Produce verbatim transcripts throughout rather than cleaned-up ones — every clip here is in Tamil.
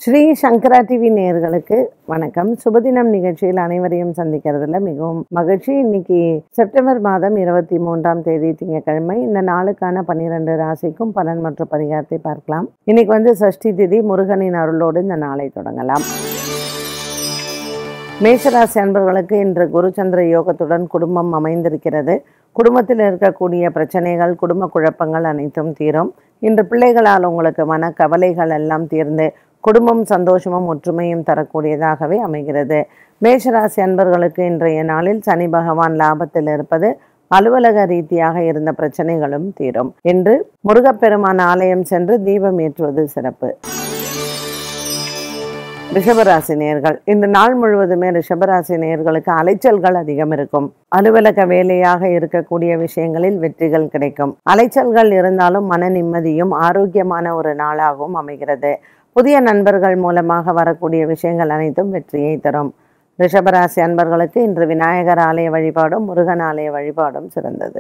ஸ்ரீ சங்கரா டிவி நேயர்களுக்கு வணக்கம். சுபதினம் நிகழ்ச்சியில் அனைவரையும் சந்திக்கிறதுல மிகவும் மகிழ்ச்சி. இன்னைக்கு செப்டம்பர் மாதம் இருபத்தி மூன்றாம் தேதி திங்கட்கிழமை. இந்த நாளுக்கான பன்னிரண்டு ராசிக்கும் பலன் மற்றும் பரிகாரத்தை பார்க்கலாம். இன்னைக்கு வந்து சஷ்டி திதி. முருகனின் அருளோடு இந்த நாளை தொடங்கலாம். மேஷராசி அன்பர்களுக்கு இன்று குருச்சந்திர யோகத்துடன் குடும்பம் அமைந்திருக்கிறது. குடும்பத்தில் இருக்கக்கூடிய பிரச்சனைகள், குடும்ப குழப்பங்கள் அனைத்தும் தீரும். இன்று பிள்ளைகளால் உங்களுக்கு மன கவலைகள் எல்லாம் தீர்ந்து குடும்பம் சந்தோஷமும் ஒற்றுமையும் தரக்கூடியதாகவே அமைகிறது. மேஷராசி அன்பர்களுக்கு இன்றைய நாளில் சனி பகவான் லாபத்தில் இருப்பது அலுவலக ரீதியாக இருந்த பிரச்சனைகளும் தீரும். இன்று முருகப்பெருமான் ஆலயம் சென்று தீபம் ஏற்றுவது சிறப்பு. ரிஷபராசி நேயர்கள், இந்த நாள் முழுவதுமே ரிஷபராசி நேயர்களுக்கு அலைச்சல்கள் அதிகம் இருக்கும். அலுவலக வேலையாக இருக்கக்கூடிய விஷயங்களில் வெற்றிகள் கிடைக்கும். அலைச்சல்கள் இருந்தாலும் மன நிம்மதியும் ஆரோக்கியமான ஒரு நாளாகவும் அமைகிறது. புதிய நண்பர்கள் மூலமாக வரக்கூடிய விஷயங்கள் அனைத்தும் வெற்றியை தரும். ரிஷபராசி அன்பர்களுக்கு இன்று விநாயகர் ஆலய வழிபாடும் முருகன் ஆலய வழிபாடும் சிறந்தது.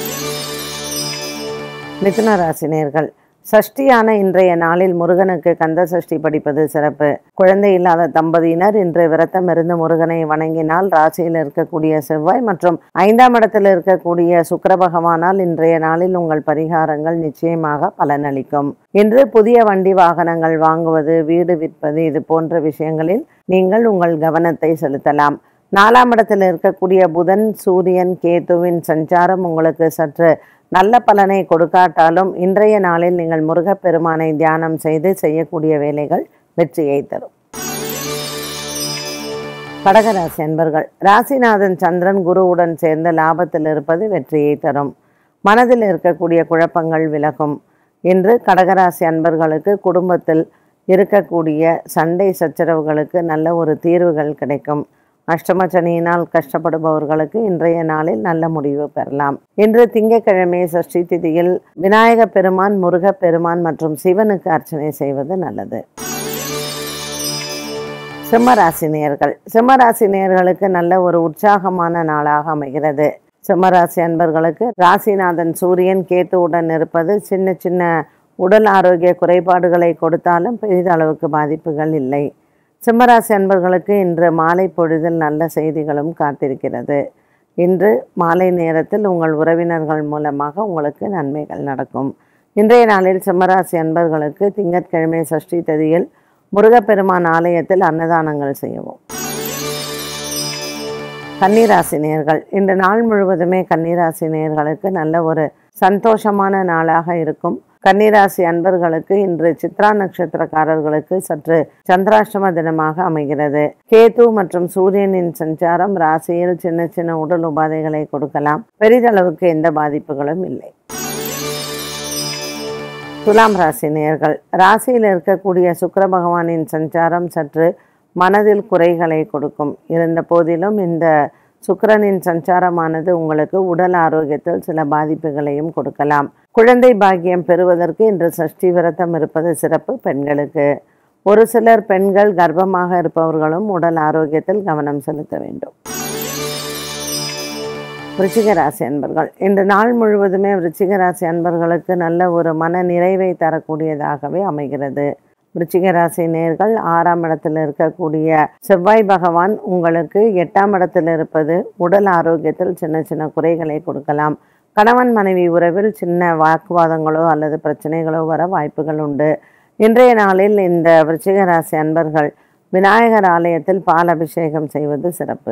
மிதுன ராசி நேயர்கள், சஷ்டியான இன்றைய நாளில் முருகனுக்கு கந்த சஷ்டி படிப்பது சிறப்பு. குழந்தை இல்லாத தம்பதியினர் இன்று விரதம் இருந்து முருகனை வணங்கினால் ராசியில் இருக்கக்கூடிய செவ்வாய் மற்றும் ஐந்தாம் இடத்தில் இருக்கக்கூடிய சுக்கிர பகவானால் இன்றைய நாளில் உங்கள் பரிகாரங்கள் நிச்சயமாக பலனளிக்கும். இன்று புதிய வண்டி வாகனங்கள் வாங்குவது, வீடு விற்பது, இது போன்ற விஷயங்களில் நீங்கள் உங்கள் கவனத்தை செலுத்தலாம். நாலாம் இடத்தில் இருக்கக்கூடிய புதன், சூரியன், கேதுவின் சஞ்சாரம் உங்களுக்கு சற்று நல்ல பலனை கொடுக்காட்டாலும் இன்றைய நாளில் நீங்கள் முருகப்பெருமானை தியானம் செய்து செய்யக்கூடிய வேலைகள் வெற்றியை தரும். கடகராசி அன்பர்கள், ராசிநாதன் சந்திரன் குருவுடன் சேர்ந்து லாபத்தில் இருப்பது வெற்றியை தரும். மனதில் இருக்கக்கூடிய குழப்பங்கள் விலகும். இன்று கடகராசி அன்பர்களுக்கு குடும்பத்தில் இருக்கக்கூடிய சண்டை சச்சரவுகளுக்கு நல்ல ஒரு தீர்வுகள் கிடைக்கும். அஷ்டம சனியினால் கஷ்டப்படுபவர்களுக்கு இன்றைய நாளில் நல்ல முடிவு பெறலாம். இன்று திங்கட்கிழமை சஷ்டி திதியில் விநாயக பெருமான், முருக பெருமான் மற்றும் சிவனுக்கு அர்ச்சனை செய்வது நல்லது. சிம்மராசி நேயர்கள், சிம்மராசி நேயர்களுக்கு நல்ல ஒரு உற்சாகமான நாளாக அமைகிறது. சிம்மராசி அன்பர்களுக்கு ராசிநாதன் சூரியன் கேத்துவுடன் இருப்பது சின்ன சின்ன உடல் ஆரோக்கிய குறைபாடுகளை கொடுத்தாலும் பெரிதளவுக்கு பாதிப்புகள் இல்லை. சிம்மராசி அன்பர்களுக்கு இன்று மாலை பொழுதில் நல்ல செய்திகளும் காத்திருக்கிறது. இன்று மாலை நேரத்தில் உங்கள் உறவினர்கள் மூலமாக உங்களுக்கு நன்மைகள் நடக்கும். இன்றைய நாளில் சிம்மராசி அன்பர்களுக்கு திங்கட்கிழமை சஷ்டி திதியில் முருகப்பெருமான் ஆலயத்தில் அன்னதானங்கள் செய்யவும். கன்னிராசி நேயர்கள், இந்த நாள் முழுவதுமே கன்னிராசி நேயர்களுக்கு நல்ல ஒரு சந்தோஷமான நாளாக இருக்கும். கன்னிராசி அன்பர்களுக்கு இன்று சித்ரா நட்சத்திரக்காரர்களுக்கு சற்று சந்திராஷ்டம தினமாக அமைகிறது. கேது மற்றும் சூரியனின் சஞ்சாரம் ராசியில் சின்ன சின்ன உடல் உபாதைகளை கொடுக்கலாம். பெரிதளவுக்கு எந்த பாதிப்புகளும் இல்லை. துலாம் ராசி நேயர்கள், ராசியில் இருக்கக்கூடிய சுக்கிர பகவானின் சஞ்சாரம் சற்று மனதில் குறைகளை கொடுக்கும். இருந்த போதிலும் இந்த சுக்கிரனின் சஞ்சாரமானது உங்களுக்கு உடல் ஆரோக்கியத்தில் சில பாதிப்புகளையும் கொடுக்கலாம். குழந்தை பாக்கியம் பெறுவதற்கு இன்று சஷ்டி விரதம் இருப்பது சிறப்பு. பெண்களுக்கு ஒரு சிலர் பெண்கள் கர்ப்பமாக இருப்பவர்களும் உடல் ஆரோக்கியத்தில் கவனம் செலுத்த வேண்டும். விருச்சிக ராசி அன்பர்கள், இன்று நாள் முழுவதுமே விருச்சிக ராசி அன்பர்களுக்கு நல்ல ஒரு மன நிறைவை தரக்கூடியதாகவே அமைகிறது. விருச்சிக ராசி நேயர்கள், ஆறாம் இடத்தில் இருக்கக்கூடிய செவ்வாய் பகவான் உங்களுக்கு எட்டாம் இடத்தில் இருப்பது உடல் ஆரோக்கியத்தில் சின்ன சின்ன குறைகளை கொடுக்கலாம். கணவன் மனைவி உறவில் சின்ன வாக்குவாதங்களோ அல்லது பிரச்சனைகளோ வர வாய்ப்புகள் உண்டு. இன்றைய நாளில் இந்த விருச்சிக ராசி அன்பர்கள் விநாயகர் ஆலயத்தில் பால் அபிஷேகம் செய்வது சிறப்பு.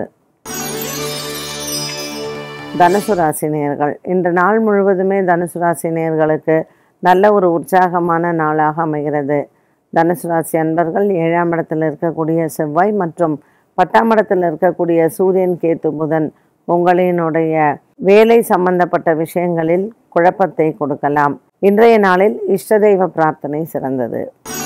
தனுசு ராசி நேயர்கள், இன்று நாள் முழுவதுமே தனுசு ராசி நேயர்களுக்கு நல்ல ஒரு உற்சாகமான நாளாக அமைகிறது. தனுசு ராசி அன்பர்கள் ஏழாம் இடத்தில் இருக்கக்கூடிய செவ்வாய் மற்றும் பத்தாம் இடத்தில் இருக்கக்கூடிய சூரியன், கேத்து, புதன் உங்களினுடைய வேலை சம்பந்தப்பட்ட விஷயங்களில் குழப்பத்தை கொடுக்கலாம். இன்றைய நாளில் இஷ்ட தெய்வ பிரார்த்தனை சிறந்தது.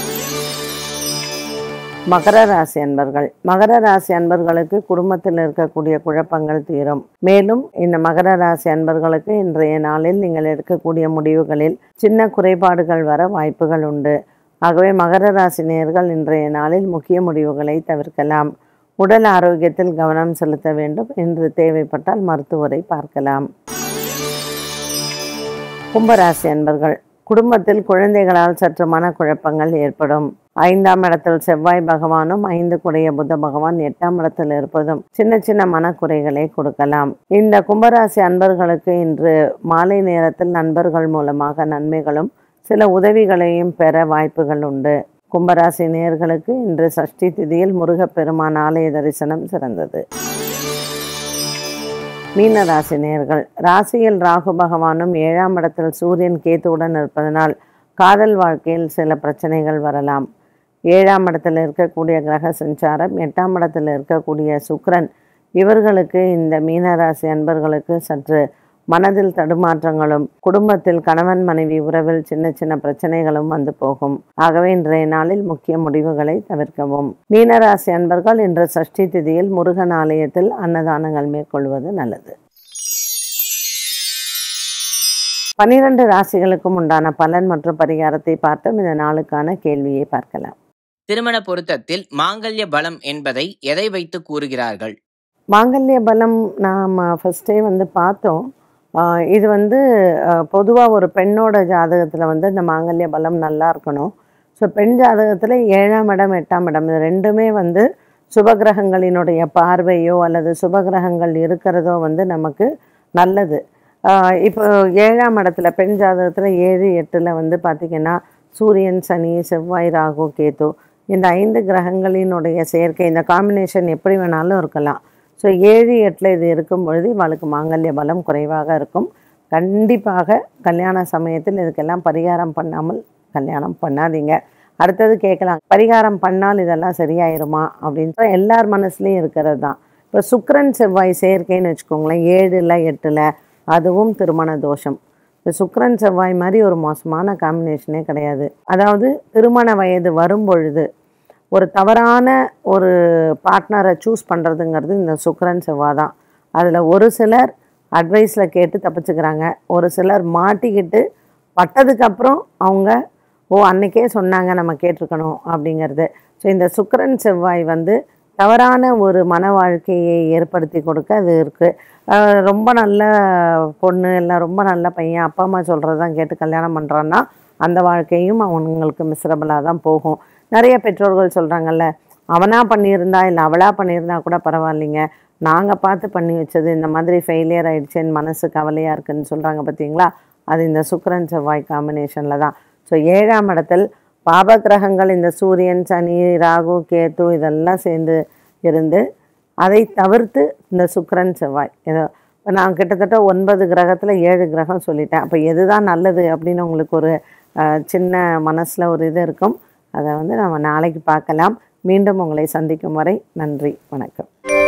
மகர ராசி அன்பர்கள், மகர ராசி அன்பர்களுக்கு குடும்பத்தில் இருக்கக்கூடிய குழப்பங்கள் தீரும். மேலும் இந்த மகர ராசி அன்பர்களுக்கு இன்றைய நாளில் நீங்கள் எடுக்கக்கூடிய முடிவுகளில் சின்ன குறைபாடுகள் வர வாய்ப்புகள் உண்டு. ஆகவே மகர ராசி நேயர்கள் இன்றைய நாளில் முக்கிய முடிவுகளை தவிர்க்கலாம். உடல் ஆரோக்கியத்தில் கவனம் செலுத்த வேண்டும். என்று தேவைப்பட்டால் மருத்துவரை பார்க்கலாம். கும்பராசி அன்பர்கள், குடும்பத்தில் குழந்தைகளால் சற்று மனக்குழப்பங்கள் ஏற்படும். ஐந்தாம் இடத்தில் செவ்வாய் பகவானும் ஐந்து குடைய புத பகவான் எட்டாம் இடத்தில் இருப்பதும் சின்ன சின்ன மனக்குறைகளை கொடுக்கலாம். இந்த கும்பராசி அன்பர்களுக்கு இன்று மாலை நேரத்தில் நண்பர்கள் மூலமாக நன்மைகளும் சில உதவிகளையும் பெற வாய்ப்புகள் உண்டு. கும்பராசி நேயர்களுக்கு இன்று சஷ்டி திதியில் முருகப்பெருமான் ஆலய தரிசனம் சிறந்தது. மீன ராசி நேயர்கள், ராசியில் ராகு பகவானும் ஏழாம் இடத்தில் சூரியன் கேத்துவுடன் இருப்பதனால் காதல் வாழ்க்கையில் சில பிரச்சனைகள் வரலாம். ஏழாம் இடத்தில் இருக்கக்கூடிய கிரக சஞ்சாரம், எட்டாம் இடத்தில் இருக்கக்கூடிய சுக்கிரன், இவர்களுக்கு இந்த மீனராசி அன்பர்களுக்கு சற்று மனதில் தடுமாற்றங்களும் குடும்பத்தில் கணவன் மனைவி உறவில் சின்ன சின்ன பிரச்சனைகளும் வந்து போகும். ஆகவே இன்றைய நாளில் முக்கிய முடிவுகளை தவிர்க்கவும். மீனராசி அன்பர்கள் இன்று சஷ்டி திதியில் முருகன் ஆலயத்தில் அன்னதானங்கள் மேற்கொள்வது நல்லது. பனிரெண்டு ராசிகளுக்கும் உண்டான பலன் மற்றும் பரிகாரத்தை பார்த்தோம். இந்த நாளுக்கான கேள்வியை பார்க்கலாம். திருமண பொருத்தத்தில் மாங்கல்ய பலம் என்பதை எதை வைத்து கூறுகிறார்கள்? மாங்கல்ய பலம் நாம் ஃபர்ஸ்டே வந்து பார்த்தோம். இது வந்து பொதுவாக ஒரு பெண்ணோட ஜாதகத்தில் வந்து இந்த மாங்கல்ய பலம் நல்லா இருக்கணும். ஸோ பெண் ஜாதகத்தில் ஏழாம் இடம் எட்டாம் இடம் இது ரெண்டுமே வந்து சுபகிரகங்களினுடைய பார்வையோ அல்லது சுபகிரகங்கள் இருக்கிறதோ வந்து நமக்கு நல்லது. இப்போ ஏழாம் இடத்துல பெண் ஜாதகத்தில் ஏழு எட்டில் வந்து பார்த்திங்கன்னா சூரியன், சனி, செவ்வாய், ராகு, கேது இந்த ஐந்து கிரகங்களினுடைய சேர்க்கை, இந்த காம்பினேஷன் எப்படி வேணாலும் இருக்கலாம். ஸோ ஏழு எட்டில் இது இருக்கும் பொழுது இவளுக்கு மாங்கல்ய பலம் குறைவாக இருக்கும். கண்டிப்பாக கல்யாண சமயத்தில் இதுக்கெல்லாம் பரிகாரம் பண்ணாமல் கல்யாணம் பண்ணாதீங்க. அடுத்தது கேட்கலாம், பரிகாரம் பண்ணால் இதெல்லாம் சரியாயிருமா அப்படின்ற எல்லார் மனசுலையும் இருக்கிறது தான். இப்போ சுக்கிரன் செவ்வாய் சேர்க்கைன்னு வச்சுக்கோங்களேன், ஏழில் எட்டில் அதுவும் திருமண தோஷம். இப்போ சுக்கிரன் செவ்வாய் மாதிரி ஒரு மோசமான காம்பினேஷனே கிடையாது. அதாவது திருமண வயது வரும் பொழுது ஒரு தவறான ஒரு பார்ட்னரை சூஸ் பண்ணுறதுங்கிறது இந்த சுக்கிரன் செவ்வாய் தான். அதில் ஒரு சிலர் அட்வைஸில் கேட்டு தப்பிச்சுக்கிறாங்க, ஒரு சிலர் மாட்டிக்கிட்டு பட்டதுக்கப்புறம் அவங்க ஓ அன்றைக்கே சொன்னாங்க நம்ம கேட்டிருக்கணும் அப்படிங்கிறது. ஸோ இந்த சுக்கிரன் செவ்வாய் வந்து தவறான ஒரு மன வாழ்க்கையை ஏற்படுத்தி கொடுக்க அது இருக்குது. ரொம்ப நல்ல பொண்ணு இல்லை ரொம்ப நல்ல பையன் அப்பா அம்மா சொல்கிறது தான் கேட்டு கல்யாணம் பண்ணுறான்னா அந்த வாழ்க்கையும் அவங்களுக்கு மிஸ்ரபிளாக தான் போகும். நிறைய பெற்றோர்கள் சொல்கிறாங்கல்ல, அவனாக பண்ணியிருந்தா இல்லை அவளாக பண்ணியிருந்தா கூட பரவாயில்லைங்க, நாங்கள் பார்த்து பண்ணி வச்சது இந்த மாதிரி ஃபெயிலியர் ஆகிடுச்சேன்னு மனசு கவலையாக இருக்குதுன்னு சொல்கிறாங்க பார்த்தீங்களா, அது இந்த சுக்கிரன் செவ்வாய் காம்பினேஷனில் தான். ஸோ ஏழாம் இடத்தில் பாபகிரகங்கள் இந்த சூரியன், சனி, ராகு, கேது இதெல்லாம் சேர்ந்து இருந்து அதை தவிர்த்து இந்த சுக்கிரன் செவ்வாய் ஏதோ இப்போ நான் கிட்டத்தட்ட ஒன்பது கிரகத்தில் ஏழு கிரகம் சொல்லிட்டேன். அப்போ எது தான் நல்லது அப்படின்னு உங்களுக்கு ஒரு சின்ன மனசில் ஒரு இது இருக்கும். அதை வந்து நம்ம நாளைக்கு பார்க்கலாம். மீண்டும் உங்களை சந்திக்கும் வரை நன்றி, வணக்கம்.